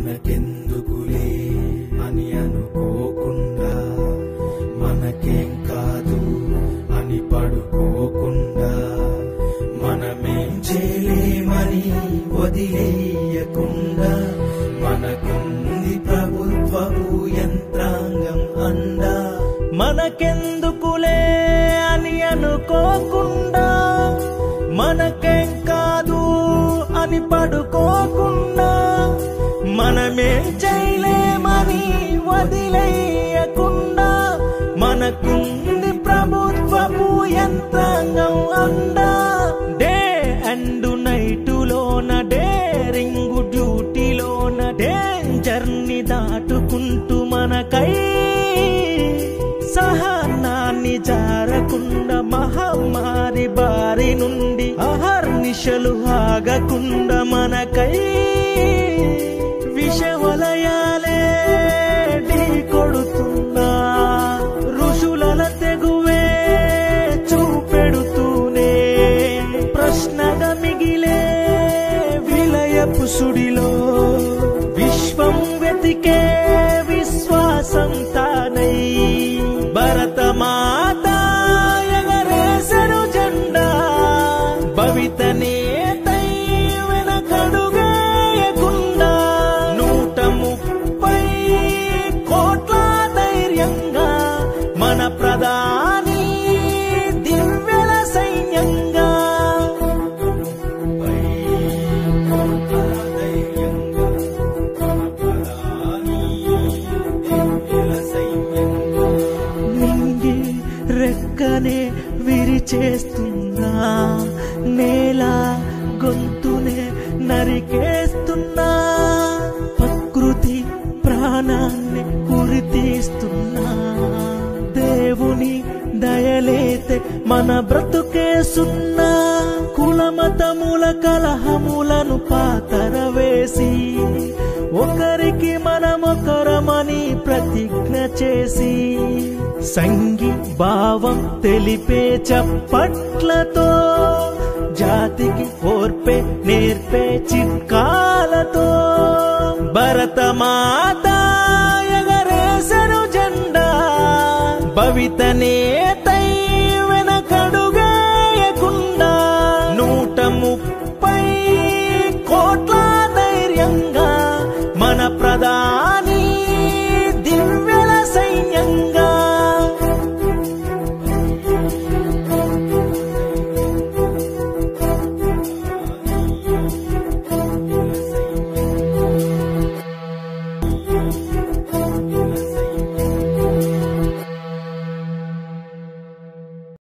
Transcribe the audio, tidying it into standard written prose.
మనకెందుకులే అని అనుకోకుండా, మనకేం కాదు అని పడుకోకుండా, మనమేం చేయలేమని వదిలేయకుండా, మనకుంది ప్రభుత్వపు యంత్రాంగం అండా. మనకెందుకులే అని అనుకోకుండా, మనకేం కాదు అని పడుకోకుండా, మనమేం చేయలేమని వదిలేయకుండా, మనకుంది ప్రభుత్వపు యంత్రాంగం అండా. డే అండ్ నైటులోన డేరింగు డ్యూటీలోన డేంజర్ని దాటుకుంటూ మనకై సహనాన్ని జారకుండా, మహమ్మారి బారి నుండి అహర్నిశలు ఆగకుండా మనకై విషవలయాలే ఢీ కొడుతున్నా, ఋషుల తెగువే చూపెడుతూనే ప్రశ్నగా మిగిలే విలయపు సుడిలో విశ్వం వెతికే విశ్వాసం తానై భరతమాత ఎగరేసెను జెండా. భవితనేతై వెనకడుగేయకుండా 130 కోట్ల ధైర్యంగా మన ప్రధాని దివ్యల సైన్యంగా, 130 కోట్ల ధైర్యంగా మన ప్రధాని దివ్యల సైన్యంగా. నింగి రెక్కనే విరిచేస్తున్నా, నేల గొంతునే నరికేస్తున్నా, ప్రకృతి ప్రాణాన్ని ఉరితీస్తున్నా, దేవుని దయలేతే మన బ్రతుకేసున్నా, కులమతముల కలహములను పాతరవేసి ఒకరికి మనమొకరమని ప్రతిజ్ఞ చేసి, సంఘి భావం తెలిపే చప్పట్లతో, జాతికి ఓర్పే నేర్పే చిట్కాలతో భరతమాత ఎగరేసెను జెండా. భవితనే